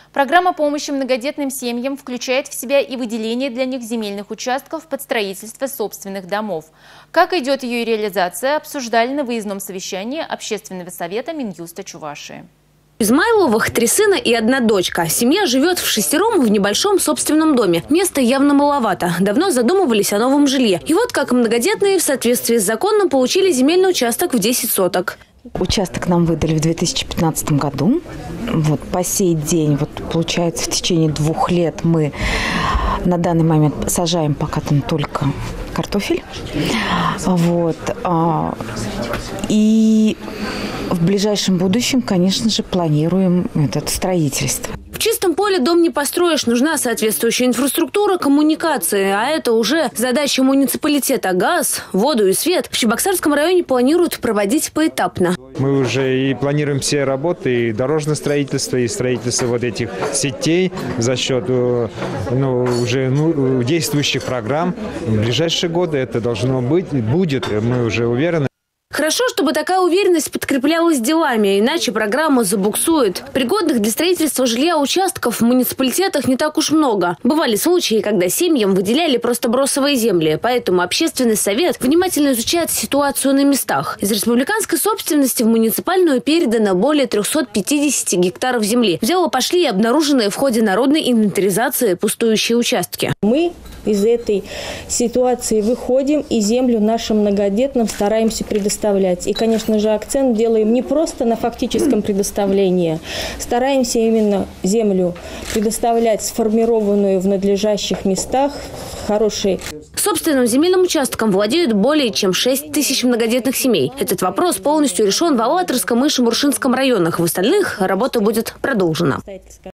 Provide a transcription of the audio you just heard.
Программа помощи многодетным семьям включает в себя и выделение для них земельных участков под строительство собственных домов. Как идет ее реализация, обсуждали на выездном совещании Общественного совета Минюста Чувашии. Измайловых 3 сына и 1 дочка. Семья живет вшестером в небольшом собственном доме. Места явно маловато. Давно задумывались о новом жилье. И вот как многодетные в соответствии с законом получили земельный участок в 10 соток. Участок нам выдали в 2015 году. Вот по сей день, получается, в течение 2 лет мы на данный момент сажаем пока там только картофель. И в ближайшем будущем, конечно же, планируем это строительство. В чистом поле дом не построишь. Нужна соответствующая инфраструктура, коммуникации. А это уже задача муниципалитета. Газ, воду и свет в Чебоксарском районе планируют проводить поэтапно. Мы уже и планируем все работы, и дорожное строительство, и строительство этих сетей за счет действующих программ. В ближайшие годы это должно быть, будет, мы уже уверены. Хорошо, чтобы такая уверенность подкреплялась делами, иначе программа забуксует. Пригодных для строительства жилья участков в муниципалитетах не так уж много. Бывали случаи, когда семьям выделяли просто бросовые земли, поэтому общественный совет внимательно изучает ситуацию на местах. Из республиканской собственности в муниципальную передано более 350 гектаров земли. В дело пошли и обнаруженные в ходе народной инвентаризации пустующие участки. Мы из этой ситуации выходим и землю нашим многодетным стараемся предоставлять. И, конечно же, акцент делаем не просто на фактическом предоставлении. Стараемся именно землю предоставлять сформированную в надлежащих местах, хорошей. Собственным земельным участком владеют более чем 6 тысяч многодетных семей. Этот вопрос полностью решен в Алатырском и Шамуршинском районах. В остальных работа будет продолжена.